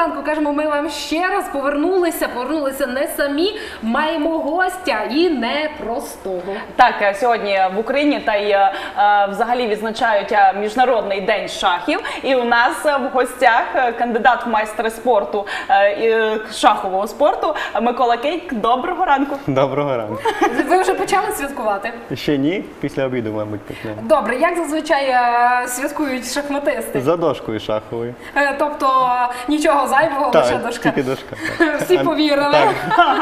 ранку, кажемо, ми вам ще раз повернулися не самі, маємо гостя і непростого. Так, сьогодні в Україні та й взагалі відзначають Міжнародний день шахів. І у нас в гостях кандидат в майстри спорту, шахового спорту Микола Кейк. Доброго ранку. Доброго ранку. Ви вже почали святкувати? Ще ні, після обіду, мабуть, почнемо. Добре, як зазвичай святкують шахматисти? За дошкою шаховою. Тобто нічого зайвого, лише дошка. Тільки дошка. Всі повірили. Так.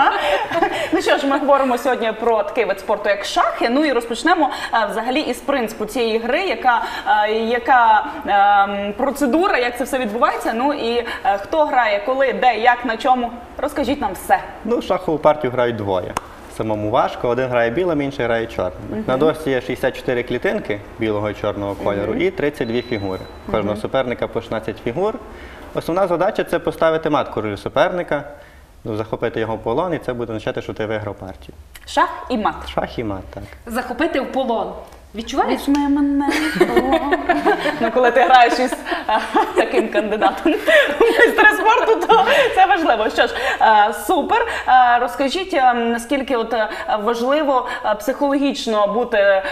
Ну що ж, ми говоримо сьогодні про такий вид спорту, як шахи. Ну і розпочнемо взагалі із принципу цієї гри, яка процедура, як це все відбувається. Ну і хто грає, коли, де, як, на чому. Розкажіть нам все. Ну, шахову партію грають двоє. Самому важко. Один грає білим, інший грає чорним. На дошці є 64 клітинки білого і чорного кольору і 32 фігури. Кожного суперника по 16 фігур. Основна задача – це поставити мат королю суперника, захопити його в полон, і це буде означати, що ти виграв партію. Шах і мат. Шах і мат, так. Захопити в полон. Відчуваєш? Візьми мене. Ну, коли ти граєш із таким кандидатом в майстри спорту, то це важливо. Що ж, супер. Розкажіть, наскільки важливо психологічно бути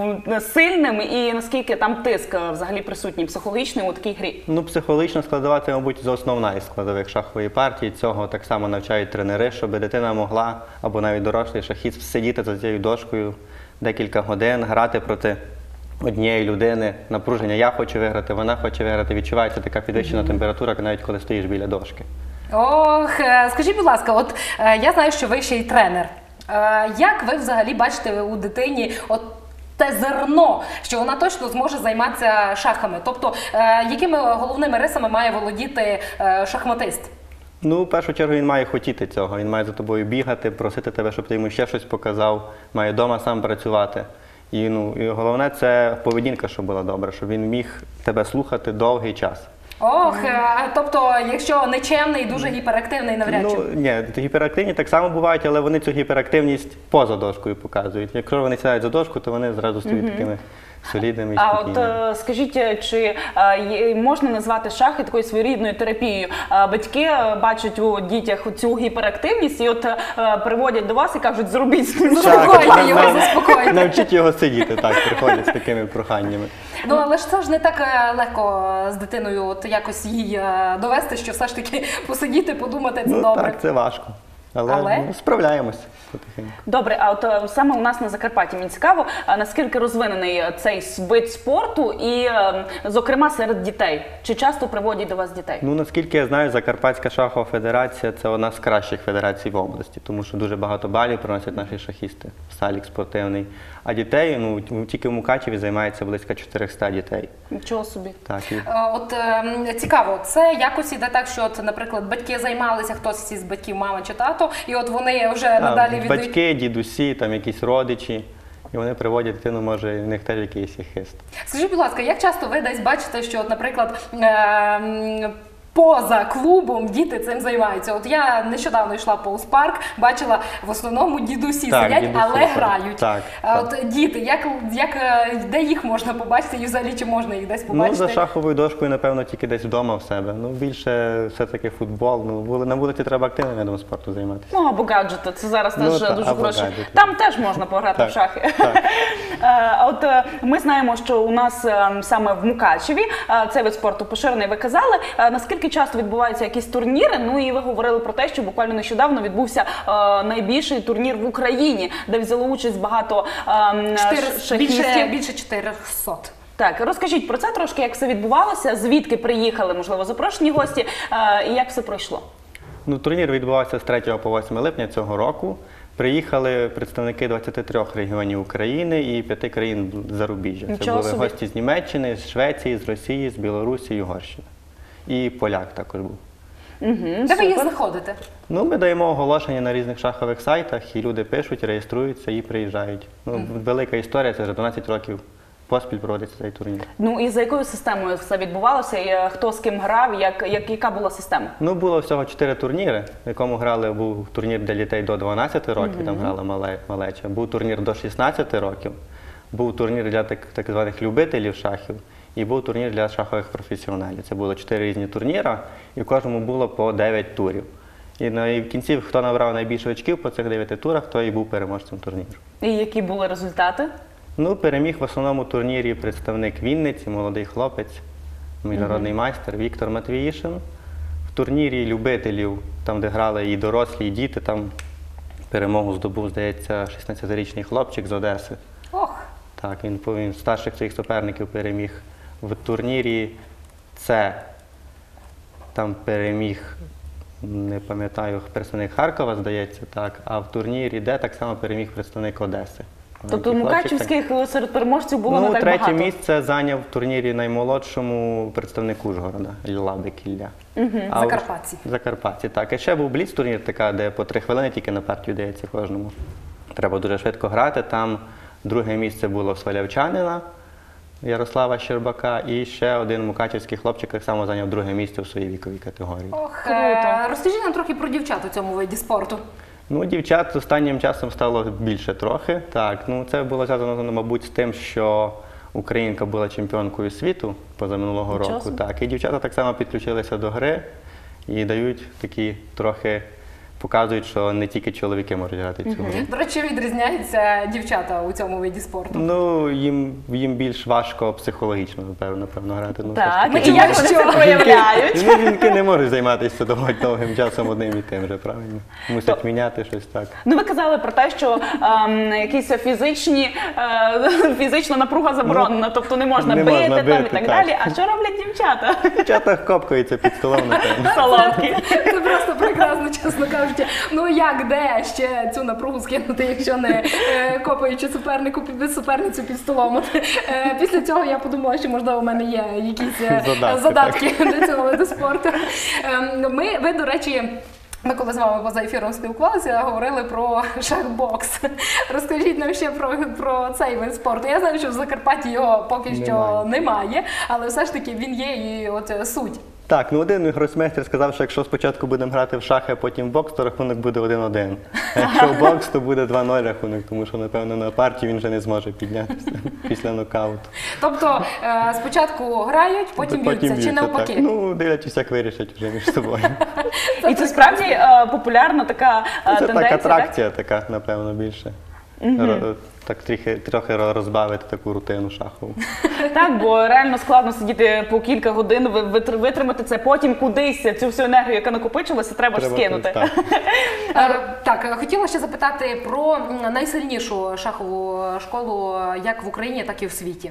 сильним і наскільки там тиск взагалі присутній психологічний у такій грі? Ну, психологічна складова – це, мабуть, основна із складових шахової партії. Цього так само навчають тренери, щоб дитина могла, або навіть дорослий шахіст, сидіти за цією дошкою декілька годин, грати проти однієї людини, напруження. Я хочу виграти, вона хоче виграти. Відчувається така підвищена температура, навіть коли стоїш біля дошки. Ох, скажіть, будь ласка, от я знаю, що ви ще й тренер. Як ви взагалі бачите у дитині от те зерно, що вона точно зможе займатися шахами? Тобто, якими головними рисами має володіти шахматист? Ну, в першу чергу, він має хотіти цього. Він має за тобою бігати, просити тебе, щоб ти йому ще щось показав. Має вдома сам працювати. І головне – це поведінка, щоб була добра, щоб він міг тебе слухати довгий час. Ох, тобто, якщо нечемний, дуже гіперактивний, навряд чи? Ну, ні, гіперактивні так само бувають, але вони цю гіперактивність поза дошкою показують. Якщо вони сідають за дошку, то вони зразу стають такими солідними і спокійними. А от скажіть, чи можна назвати шахи такою своєрідною терапією? Батьки бачать у дітях цю гіперактивність і от приводять до вас і кажуть, зробіть з ним. Заспокойте його, заспокойте. Навчіть його сидіти, так, приходять з такими проханнями. Ну, але ж це ж не так легко з дитиною от якось їй довести, що все ж таки посидіти, подумати, це добре. Так, це важко. Але? Справляємось потихеньку. Добре, а от саме у нас на Закарпатті мені цікаво, наскільки розвинений цей вид спорту і, зокрема, серед дітей? Чи часто приводять до вас дітей? Ну, наскільки я знаю, Закарпатська шахова федерація – це одна з кращих федерацій в області, тому що дуже багато балів приносять наші шахісти, салік спортивний. А дітей, ну, тільки в Мукачеві займається близько 400 дітей. Нічого собі. Так, От цікаво, це якось іде так, що, от, наприклад, батьки займалися, хтось із батьків, мама чи тато, і от вони вже надалі віддають. Батьки, дідусі, там якісь родичі, і вони приводять дитину, може, в них теж якийсь є хист. Скажіть, будь ласка, як часто ви десь бачите, що, от, наприклад, поза клубом діти цим займаються? От я нещодавно йшла повз парк, бачила в основному дідусі Так, сидять, дідусі, але так. грають. Так, От діти, де їх можна побачити і взагалі чи можна їх десь Ну, побачити? за шаховою дошкою, напевно, тільки десь вдома в себе. Ну, більше все-таки футбол. Ну, на вулиці треба активним видом спорту займатися. Ну, або гаджети, це зараз теж дуже або хороше. гаджети. Там теж можна пограти в шахи. Так. От ми знаємо, що у нас саме в Мукачеві цей вид спорту поширений, ви казали. Наскільки часто відбуваються якісь турніри? Ну і ви говорили про те, що буквально нещодавно відбувся найбільший турнір в Україні, де взяло участь багато шахістів. Більше 400. Так, розкажіть про це трошки, як все відбувалося, звідки приїхали, можливо, запрошені гості, і як все пройшло? Ну, турнір відбувався з 3 по 8 липня цього року. Приїхали представники 23 регіонів України і 5 країн зарубіжжя. Це були гості з Німеччини, з Швеції, з Росії, з Білорусі, Угорщини. І поляк також був. Де ви їх знаходите? Ну, ми даємо оголошення на різних шахових сайтах, і люди пишуть, реєструються і приїжджають. Ну, велика історія, це вже 12 років поспіль проводиться цей турнір. Ну і за якою системою все відбувалося, і хто з ким грав, яка була система? Ну, було всього 4 турніри, в якому грали, був турнір для дітей до 12 років, там грала малеча, був турнір до 16 років, був турнір для так званих любителів шахів, і був турнір для шахових професіоналів. Це було 4 різні турніри, і в кожному було по 9 турів. І в кінці, хто набрав найбільше очків по цих 9 турах, той і був переможцем турніру. І які були результати? Ну, переміг в основному турнірі представник Вінниці, молодий хлопець, міжнародний майстер Віктор Матвіїшин. В турнірі любителів, там де грали і дорослі, і діти, там перемогу здобув, здається, 16-річний хлопчик з Одеси. Ох, Так, він старших своїх суперників переміг. В турнірі С там переміг, не пам'ятаю, представник Харкова, здається, так, а в турнірі Д так само переміг представник Одеси. Тобто Маленький хлопчик, так. мукачівських серед переможців було не так Третє багато? місце зайняв в турнірі наймолодшому представник Ужгорода, Лабик Ілля. А Закарпатці. Закарпатці, так. І ще був бліц-турнір, така, де по 3 хвилини тільки на партію дається кожному. Треба дуже швидко грати. Там друге місце було в свалявчанина Ярослава Щербака, і ще один мукачівський хлопчик так само зайняв друге місце в своїй віковій категорії. Ох, Круто. розкажіть нам трохи про дівчат у цьому виді спорту. Ну, дівчат останнім часом стало більше трохи. Так, ну це було зв'язано, мабуть, з тим, що українка була чемпіонкою світу позаминулого Нічого року. собі. Так, і дівчата так само підключилися до гри і дають такі трохи, показують, що не тільки чоловіки можуть грати цю гру. До речі, відрізняються дівчата у цьому виді спорту. Ну, їм більш важко психологічно, напевно, грати. Ну, все ж Так, таки, і як вони це проявляють? ну, жінки не можуть займатися довгим часом одним і тим же, правильно? Мусять міняти щось так. Ну, ви казали про те, що якісь фізична напруга заборонена, тобто не можна Не бити, можна там, бити, і так так. далі. А що роблять дівчата? Дівчата копкаються під столом, напевно. Солодкі. Це просто прекрасно, чесно кажучи. Ну як, де ще цю напругу скинути, якщо не копаючи суперницю під столом. От, після цього я подумала, що можливо у мене є якісь задатки до цього виду спорту. Ви, до речі, ми коли з вами поза ефіром спілкувалися, говорили про шахбокс. Розкажіть нам ще про цей вид спорту. Я знаю, що в Закарпатті його поки що немає, але все ж таки він є і от суть. Так, ну один гросмейстер сказав, що якщо спочатку будемо грати в шахи, а потім в бокс, то рахунок буде 1-1. А якщо в бокс, то буде 2-0 рахунок, тому що, напевно, на партію він вже не зможе піднятися після нокауту. Тобто спочатку грають, потім б'ються, чи навпаки? Так. Ну, дивлячись, як вирішать вже між собою. І це справді популярна така Це тенденція, так, атракція така, напевно, більше. Так трохи розбавити таку рутину шахову. Так, бо реально складно сидіти по кілька годин, витримати це, потім кудись цю всю енергію, яка накопичилася, треба ж скинути. Так, хотіла ще запитати про найсильнішу шахову школу як в Україні, так і в світі.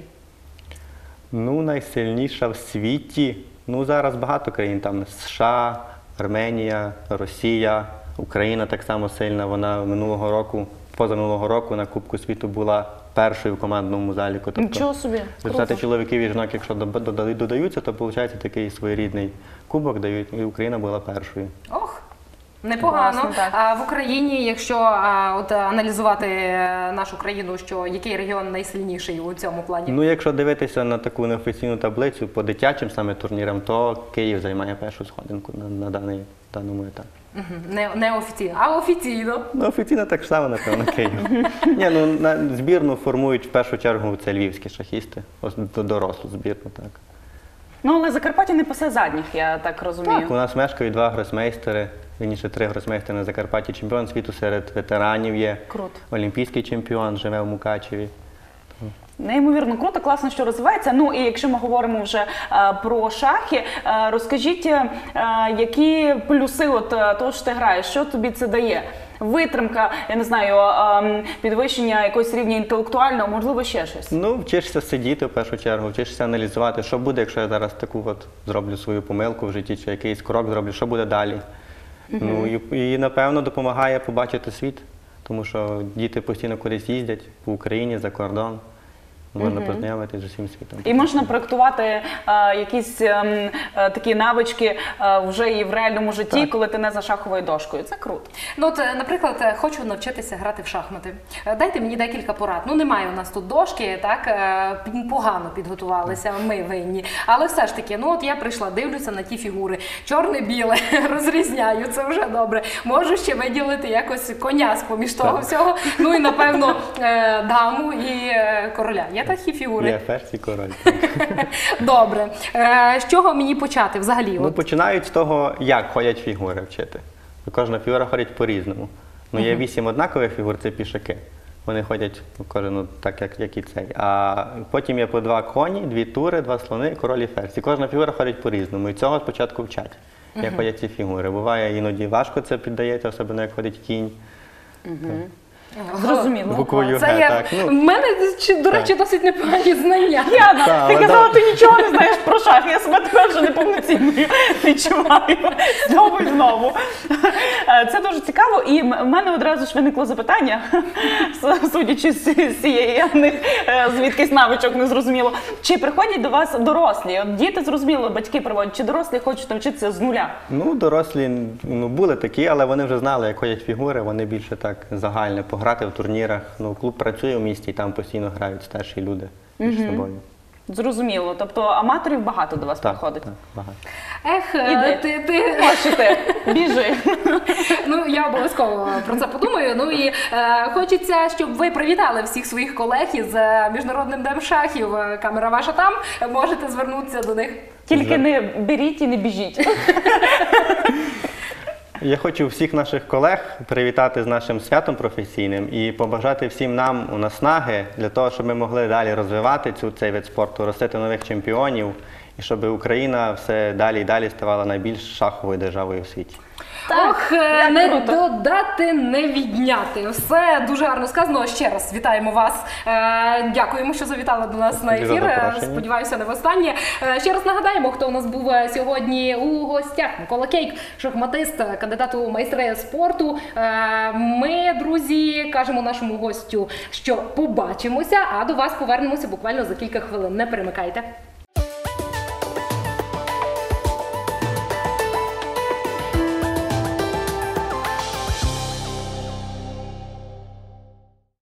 Ну, найсильніша в світі. Ну, зараз багато країн, там США, Арменія, Росія, Україна так само сильна. Вона позаминулого року на Кубку світу була першою в командному заліку. Тобто, Нічого собі. результати чоловіків і жінок, якщо додаються, то виходить такий своєрідний кубок дають, і Україна була першою. Ох, непогано. Класно, так. А в Україні, якщо от аналізувати нашу країну, що який регіон найсильніший у цьому плані? Ну, якщо дивитися на таку неофіційну таблицю по дитячим саме турнірам, то Київ займає першу сходинку на даному етапі. Не офіційно, а офіційно. Ну, офіційно так само, напевно, Київ. Ні, ну, збірну формують в першу чергу це львівські шахісти, дорослу збірну, так. Ну, але Закарпаття не пасе задніх, я так розумію. Так, у нас мешкають 2 гросмейстери, вірніше 3 гросмейстери на Закарпатті, чемпіон світу серед ветеранів є, Круто. олімпійський чемпіон, живе в Мукачеві. Неймовірно круто, класно, що розвивається. Ну і якщо ми говоримо вже про шахи, розкажіть, які плюси от того, що ти граєш, що тобі це дає? Витримка, я не знаю, підвищення якогось рівня інтелектуального, можливо, ще щось? Ну, вчишся сидіти в першу чергу, вчишся аналізувати, що буде, якщо я зараз таку от зроблю свою помилку в житті, чи якийсь крок зроблю, що буде далі. Ну, і, напевно, допомагає побачити світ, тому що діти постійно кудись їздять по Україні, за кордон. Можна познайомитися з усім світом. І можна проєктувати якісь такі навички вже і в реальному житті, Так. коли ти не за шаховою дошкою. Це круто. Ну, от, наприклад, хочу навчитися грати в шахмати. Дайте мені декілька порад. Ну, немає у нас тут дошки, так, погано підготувалися, ми винні. Але все ж таки, ну, от я прийшла, дивлюся на ті фігури, чорне-біле, розрізняю, це вже добре. Можу ще виділити якось коня з-поміж того всього, ну і, напевно, даму і короля. Є такі фігури? Є ферзь і король. Так. Добре. З чого мені почати взагалі? Ну, От, починають з того, як ходять фігури вчити. Кожна фігура ходить по-різному. Ну, є 8 однакових фігур, це пішаки. Вони ходять кожен так, як і цей. А потім є по 2 коні, 2 тури, 2 слони, король і ферзь. І кожна фігура ходить по-різному. І цього спочатку вчать, як ходять ці фігури. Буває, іноді важко це піддається, особливо як ходить кінь. Зрозуміло. Буквою це Г, я, так. в мене, до речі, досить непогані знання. Яна, Так, ти але казала, ти нічого не знаєш про шахи, я себе тепер вже неповноцінною відчуваю. Знову і знову. Це дуже цікаво, і в мене одразу ж виникло запитання, судячи з цієї звідкись навичок незрозуміло. Чи приходять до вас дорослі? От діти, зрозуміло, батьки приводять, чи дорослі хочуть навчитися з нуля? Ну, дорослі були такі, але вони вже знали, як ходять фігури, вони більше так загально пограти в турнірах. Ну, клуб працює в місті і там постійно грають старші люди між собою. Зрозуміло. Тобто аматорів багато до вас Так, приходить? так, багато. Ех, Іди. ти Ось ти, біжи. ну я обов'язково про це подумаю. Ну і хочеться, щоб ви привітали всіх своїх колег із міжнародним днем шахів. Камера ваша там, можете звернутися до них. Тільки не беріть і не біжіть. Я хочу всіх наших колег привітати з нашим святом професійним і побажати всім нам наснаги для того, щоб ми могли далі розвивати цей вид спорту, ростити нових чемпіонів і щоб Україна все далі і далі ставала найбільш шаховою державою в світі. Ох, як не круто. додати, не відняти. Все дуже гарно сказано. Ще раз вітаємо вас. Дякуємо, що завітали до нас на Дякую за ефір. запрошення. Сподіваюся, не востаннє. Ще раз нагадаємо, хто у нас був сьогодні у гостях. Микола Кейк, шахматист, кандидат у майстри спорту. Ми, друзі, кажемо нашому гостю, що побачимося, а до вас повернемося буквально за кілька хвилин. Не перемикайте.